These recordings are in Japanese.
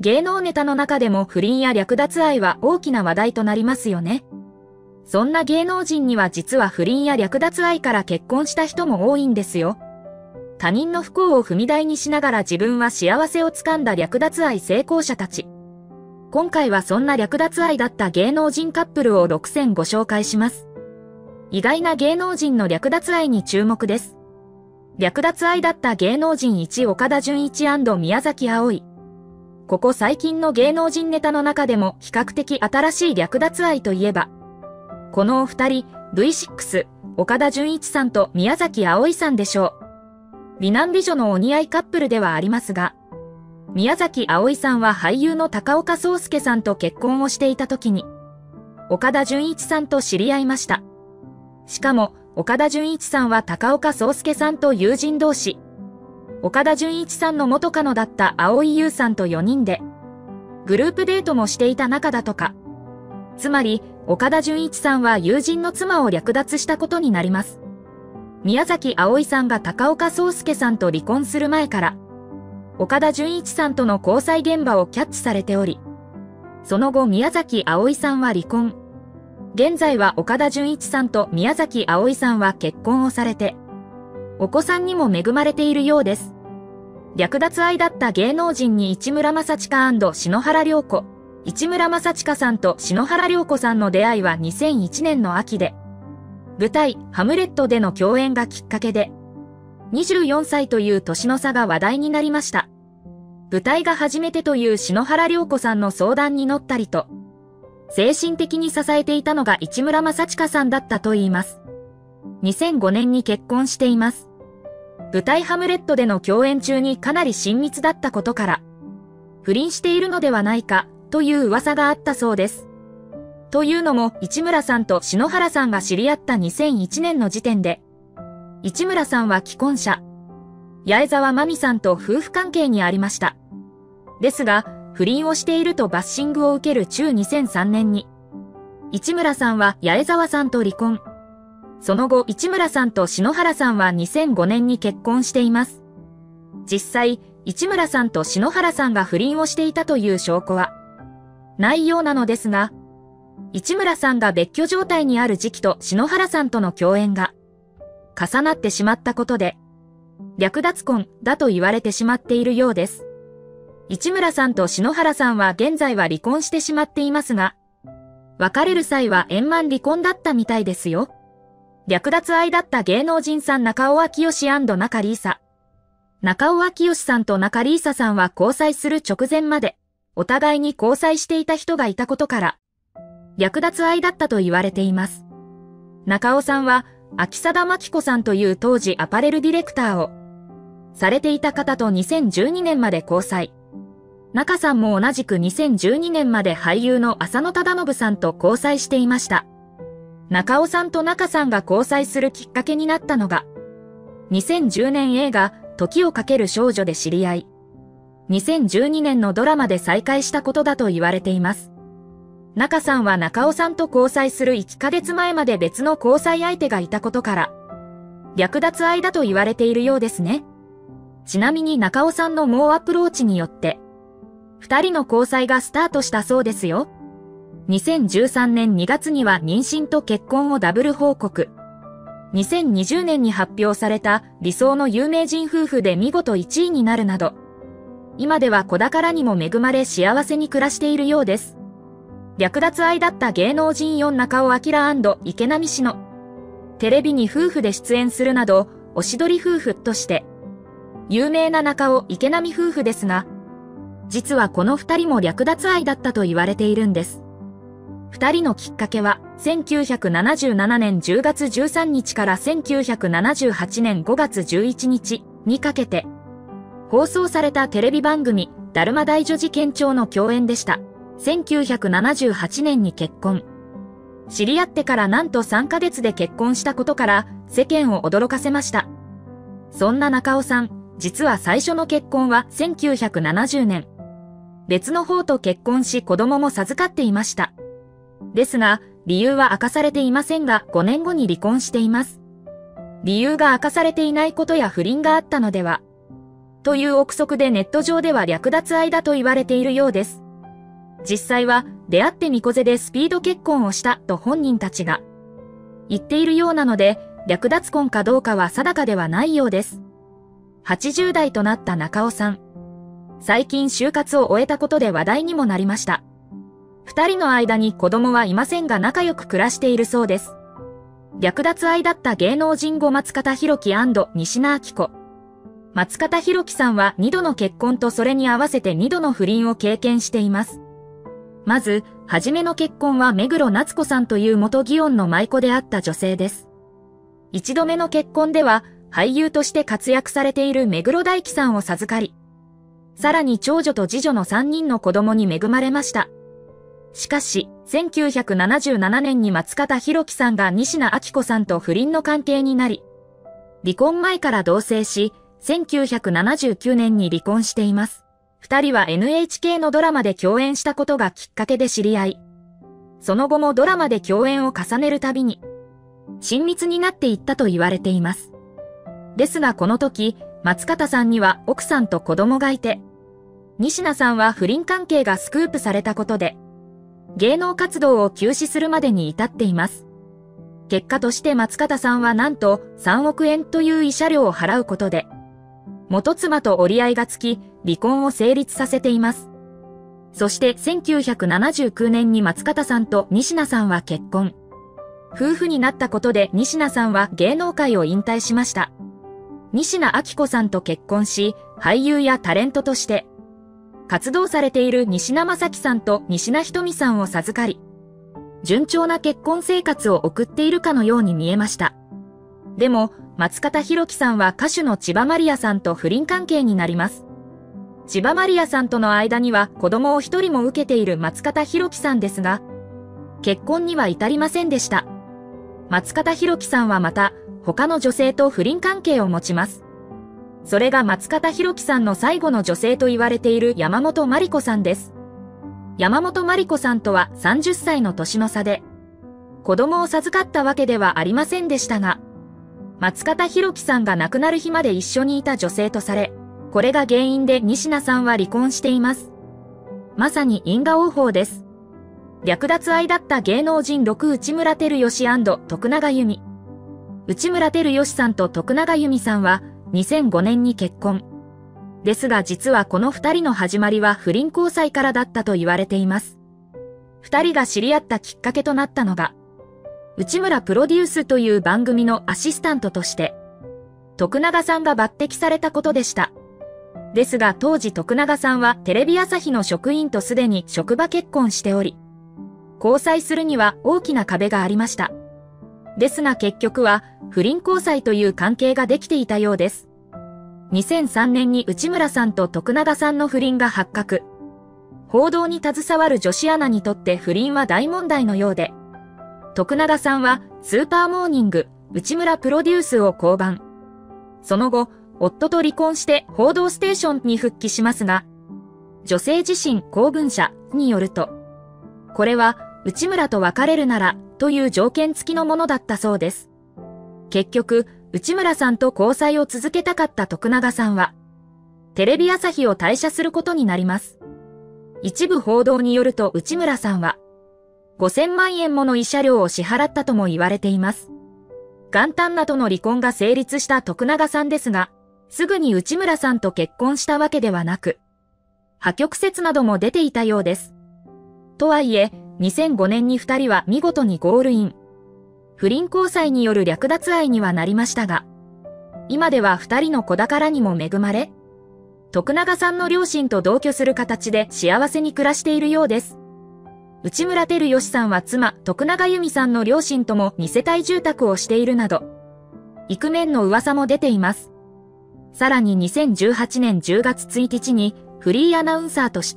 芸能ネタの中でも不倫や略奪愛は大きな話題となりますよね。そんな芸能人には実は不倫や略奪愛から結婚した人も多いんですよ。他人の不幸を踏み台にしながら自分は幸せをつかんだ略奪愛成功者たち。今回はそんな略奪愛だった芸能人カップルを6選ご紹介します。意外な芸能人の略奪愛に注目です。略奪愛だった芸能人1、岡田准一&宮崎あおい。ここ最近の芸能人ネタの中でも比較的新しい略奪愛といえば、このお二人、V6、岡田准一さんと宮崎あおいさんでしょう。美男美女のお似合いカップルではありますが、宮崎あおいさんは俳優の高岡壮介さんと結婚をしていた時に、岡田准一さんと知り合いました。しかも、岡田准一さんは高岡壮介さんと友人同士。岡田准一さんの元カノだった蒼井優さんと4人で、グループデートもしていた仲だとか。つまり、岡田准一さんは友人の妻を略奪したことになります。宮崎あおいさんが高岡壮介さんと離婚する前から、岡田准一さんとの交際現場をキャッチされており、その後宮崎あおいさんは離婚。現在は岡田准一さんと宮崎あおいさんは結婚をされて、お子さんにも恵まれているようです。略奪愛だった芸能人に市村正親&篠原涼子。市村正親さんと篠原涼子さんの出会いは2001年の秋で、舞台ハムレットでの共演がきっかけで、24歳という年の差が話題になりました。舞台が初めてという篠原涼子さんの相談に乗ったりと、精神的に支えていたのが市村正親さんだったといいます。2005年に結婚しています。舞台ハムレットでの共演中にかなり親密だったことから、不倫しているのではないかという噂があったそうです。というのも市村さんと篠原さんが知り合った2001年の時点で、市村さんは既婚者、八重沢真美さんと夫婦関係にありました。ですが、不倫をしているとバッシングを受ける中2003年に、市村さんは八重沢さんと離婚。その後、市村さんと篠原さんは2005年に結婚しています。実際、市村さんと篠原さんが不倫をしていたという証拠は、ないようなのですが、市村さんが別居状態にある時期と篠原さんとの共演が重なってしまったことで、略奪婚だと言われてしまっているようです。市村さんと篠原さんは現在は離婚してしまっていますが、別れる際は円満離婚だったみたいですよ。略奪愛だった芸能人さん中尾明慶&中里依紗。中尾明慶さんと中里依紗さんは交際する直前まで、お互いに交際していた人がいたことから、略奪愛だったと言われています。中尾さんは、秋貞真紀子さんという当時アパレルディレクターをされていた方と2012年まで交際。中さんも同じく2012年まで俳優の浅野忠信さんと交際していました。中尾さんと中さんが交際するきっかけになったのが、2010年映画、時をかける少女で知り合い、2012年のドラマで再会したことだと言われています。中さんは中尾さんと交際する1ヶ月前まで別の交際相手がいたことから、略奪愛だと言われているようですね。ちなみに中尾さんの猛アプローチによって、2人の交際がスタートしたそうですよ。2013年2月には妊娠と結婚をダブル報告。2020年に発表された理想の有名人夫婦で見事1位になるなど、今では子宝にも恵まれ幸せに暮らしているようです。略奪愛だった芸能人4中尾明&池波志乃。テレビに夫婦で出演するなど、おしどり夫婦として、有名な中尾池波夫婦ですが、実はこの2人も略奪愛だったと言われているんです。2人のきっかけは、1977年10月13日から1978年5月11日にかけて、放送されたテレビ番組、だるま大女事件帳の共演でした。1978年に結婚。知り合ってからなんと3ヶ月で結婚したことから世間を驚かせました。そんな中尾さん、実は最初の結婚は1970年。別の方と結婚し子供も授かっていました。ですが、理由は明かされていませんが5年後に離婚しています。理由が明かされていないことや不倫があったのではという憶測でネット上では略奪愛だと言われているようです。実際は出会って巫女背でスピード結婚をしたと本人たちが言っているようなので、略奪婚かどうかは定かではないようです。80代となった中尾さん。最近就活を終えたことで話題にもなりました。二人の間に子供はいませんが仲良く暮らしているそうです。略奪愛だった芸能人後松方弘樹&仁科晃子。松方弘樹さんは2度の結婚とそれに合わせて2度の不倫を経験しています。まず、初めの結婚は目黒夏子さんという元祇園の舞妓であった女性です。一度目の結婚では、俳優として活躍されている目黒大樹さんを授かり、さらに長女と次女の3人の子供に恵まれました。しかし、1977年に松方弘樹さんが仁科晃子さんと不倫の関係になり、離婚前から同棲し、1979年に離婚しています。二人は NHK のドラマで共演したことがきっかけで知り合い、その後もドラマで共演を重ねるたびに、親密になっていったと言われています。ですがこの時、松方さんには奥さんと子供がいて、仁科さんは不倫関係がスクープされたことで、芸能活動を休止するまでに至っています。結果として松方さんはなんと3億円という慰謝料を払うことで、元妻と折り合いがつき、離婚を成立させています。そして1979年に松方さんと仁科さんは結婚。夫婦になったことで仁科さんは芸能界を引退しました。仁科晃子さんと結婚し、俳優やタレントとして活動されている仁科正樹さんと仁科瞳さんを授かり、順調な結婚生活を送っているかのように見えました。でも、松方弘樹さんは歌手の千葉マリアさんと不倫関係になります。千葉マリアさんとの間には子供を一人も受けている松方弘樹さんですが、結婚には至りませんでした。松方弘樹さんはまた、他の女性と不倫関係を持ちます。それが松方弘樹さんの最後の女性と言われている山本真理子さんです。山本真理子さんとは30歳の年の差で、子供を授かったわけではありませんでしたが、松方弘樹さんが亡くなる日まで一緒にいた女性とされ、これが原因で仁科さんは離婚しています。まさに因果応報です。略奪愛だった芸能人6内村光良&徳永由美。内村光良さんと徳永由美さんは2005年に結婚。ですが実はこの二人の始まりは不倫交際からだったと言われています。二人が知り合ったきっかけとなったのが、内村プロデュースという番組のアシスタントとして、徳永さんが抜擢されたことでした。ですが当時徳永さんはテレビ朝日の職員とすでに職場結婚しており、交際するには大きな壁がありました。ですが結局は不倫交際という関係ができていたようです。2003年に内村さんと徳永さんの不倫が発覚。報道に携わる女子アナにとって不倫は大問題のようで、徳永さんはスーパーモーニング、内村プロデュースを降板。その後、夫と離婚して報道ステーションに復帰しますが、女性自身公文社によると、これは内村と別れるならという条件付きのものだったそうです。結局、内村さんと交際を続けたかった徳永さんは、テレビ朝日を退社することになります。一部報道によると内村さんは、5000万円もの慰謝料を支払ったとも言われています。元旦那との離婚が成立した徳永さんですが、すぐに内村さんと結婚したわけではなく、破局説なども出ていたようです。とはいえ、2005年に二人は見事にゴールイン。不倫交際による略奪愛にはなりましたが、今では二人の子宝にも恵まれ、徳永さんの両親と同居する形で幸せに暮らしているようです。内村光良さんは妻、徳永由美さんの両親とも2世帯住宅をしているなど、イクメンの噂も出ています。さらに2018年10月1日にフリーアナウンサーとして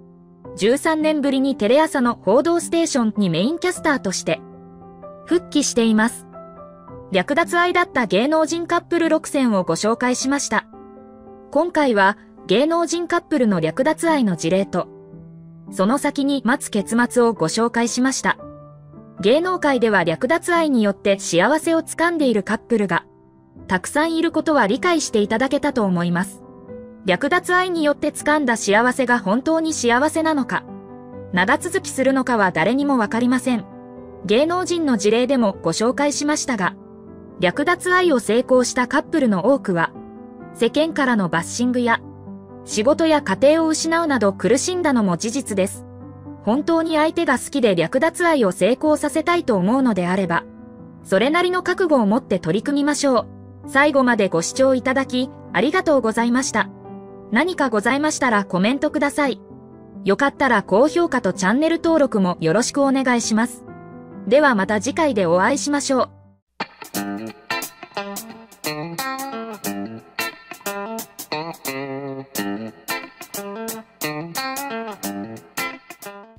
、13年ぶりにテレ朝の報道ステーションにメインキャスターとして、復帰しています。略奪愛だった芸能人カップル6選をご紹介しました。今回は芸能人カップルの略奪愛の事例と、その先に待つ結末をご紹介しました。芸能界では略奪愛によって幸せをつかんでいるカップルがたくさんいることは理解していただけたと思います。 略奪愛によって掴んだ幸せが本当に幸せなのか、長続きするのかは誰にもわかりません。芸能人の事例でもご紹介しましたが、略奪愛を成功したカップルの多くは、世間からのバッシングや、仕事や家庭を失うなど苦しんだのも事実です。本当に相手が好きで略奪愛を成功させたいと思うのであれば、それなりの覚悟を持って取り組みましょう。最後までご視聴いただき、ありがとうございました。何かございましたらコメントください。よかったら高評価とチャンネル登録もよろしくお願いします。ではまた次回でお会いしましょう。